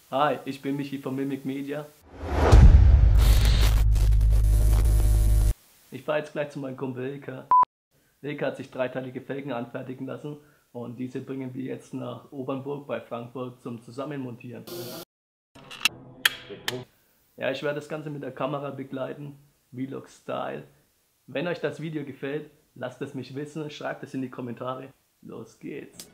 Hi, ich bin Michi von Mimic Media. Ich fahre jetzt gleich zu meinem Kumpel Ilka. Ilka hat sich dreiteilige Felgen anfertigen lassen und diese bringen wir jetzt nach Obernburg bei Frankfurt zum Zusammenmontieren. Ja, ich werde das Ganze mit der Kamera begleiten, Vlog Style. Wenn euch das Video gefällt, lasst es mich wissen, schreibt es in die Kommentare. Los geht's!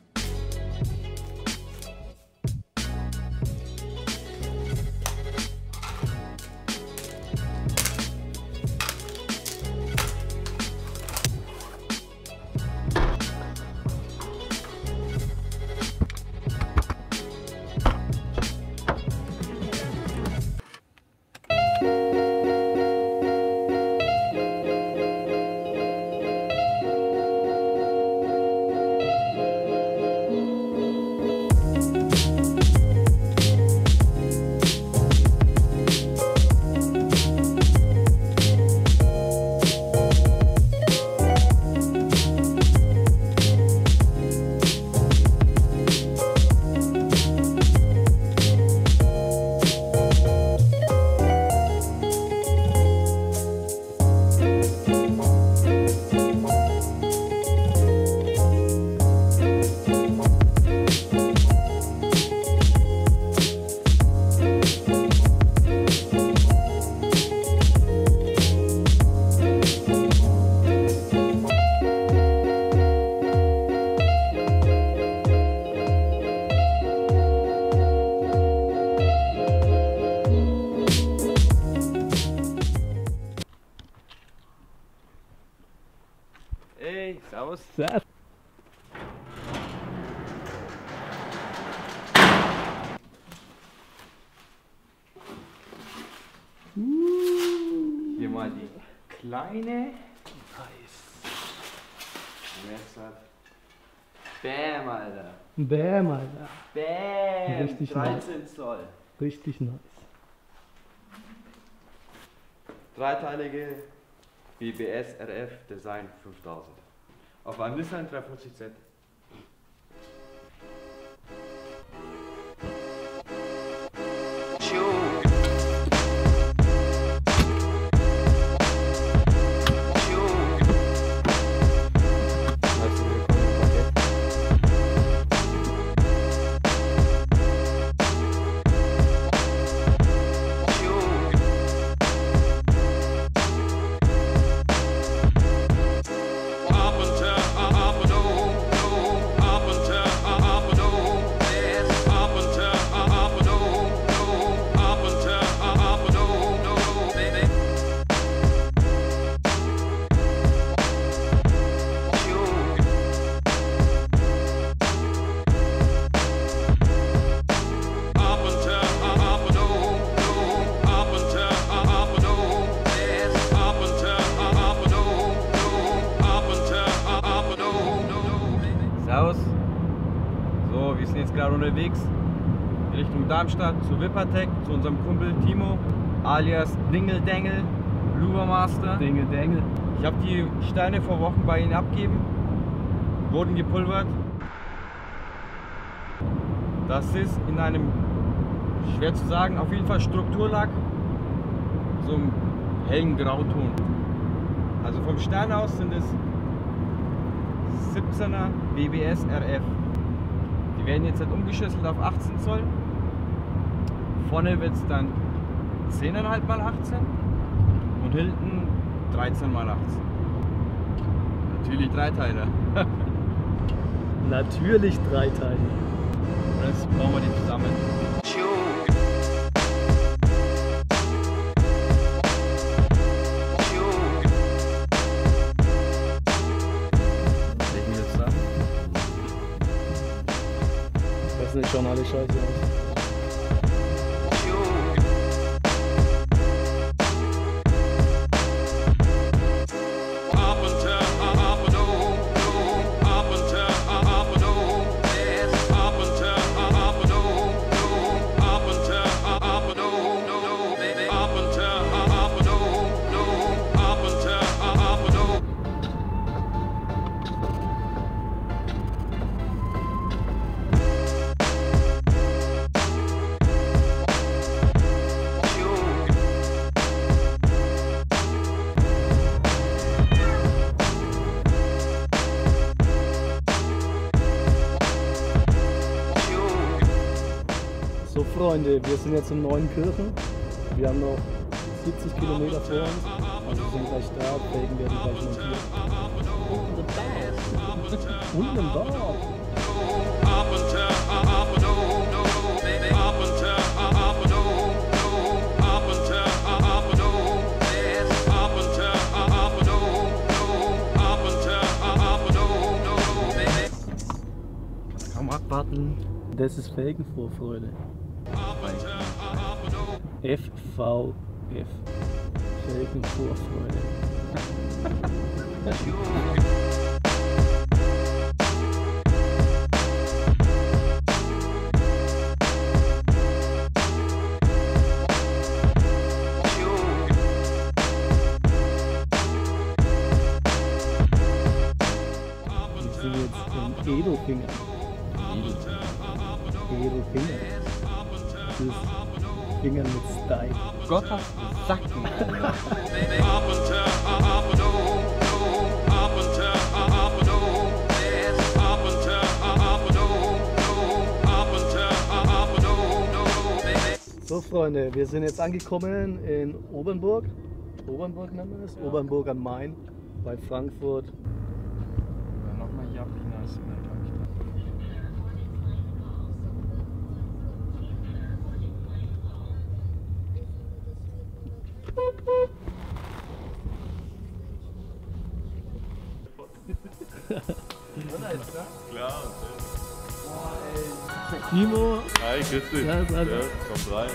Ey, servus. Servus. Hier mal die kleine. Messer. Bam, Alter. Bäm, Alter. Bam. Richtig 13 Zoll. Richtig nice. Dreiteilige BBS RF Design 5000. Auf einem Nissan 350Z. Servus. So, wir sind jetzt gerade unterwegs Richtung Darmstadt zu Wippertech, zu unserem Kumpel Timo, alias Dingeldengel, Blubermaster. Dengel. Ich habe die Steine vor Wochen bei ihnen abgegeben, wurden gepulvert. Das ist in einem, schwer zu sagen, auf jeden Fall Strukturlack, so einem hellen Grauton. Also vom Stein aus sind es 17er BBS RF. Die werden jetzt halt umgeschüsselt auf 18 Zoll. Vorne wird es dann 10,5 x 18 und hinten 13 x 18. Natürlich Dreiteiler. Natürlich dreiteilig. Jetzt bauen wir die zusammen. Legen wir zusammen. Das sieht schon alle scheiße aus. So Freunde, wir sind jetzt in Neuenkirchen. Wir haben noch 70 Kilometer vor uns. Also wir sind gleich da, Felgen werden gleich montiert. Und im Bad. Kaum abwarten. Das ist Felgenvorfreude. FVF. Felgenvorfreude. Wir sind jetzt in Edelfinger. Edelfinger. Das ist Finger mit Style. Gott hat Sacken. So Freunde, wir sind jetzt angekommen in Obernburg. Obernburg nennen wir es? Obernburg am Main bei Frankfurt. Ja, nochmal hier abbiegen als Klar. Timo, Hi, grüß dich. Ja, ist also- Kommt rein.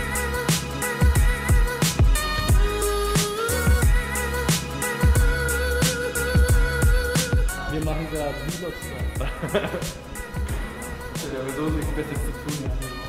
wir machen gerade Vlogs. Ja, aber so nichts Besseres zu tun.